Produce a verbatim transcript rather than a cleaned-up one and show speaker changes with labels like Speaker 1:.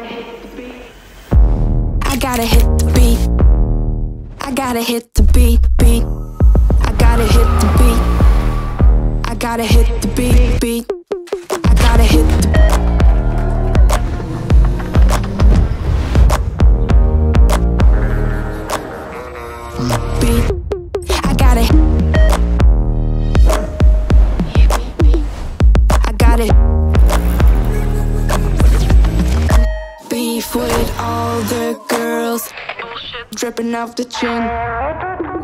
Speaker 1: I gotta hit the beat. I gotta hit the beat, beat. I gotta hit the beat. I gotta hit the beat, beat. I gotta hit the beat. I gotta I gotta beef with all the girls dripping off the chin.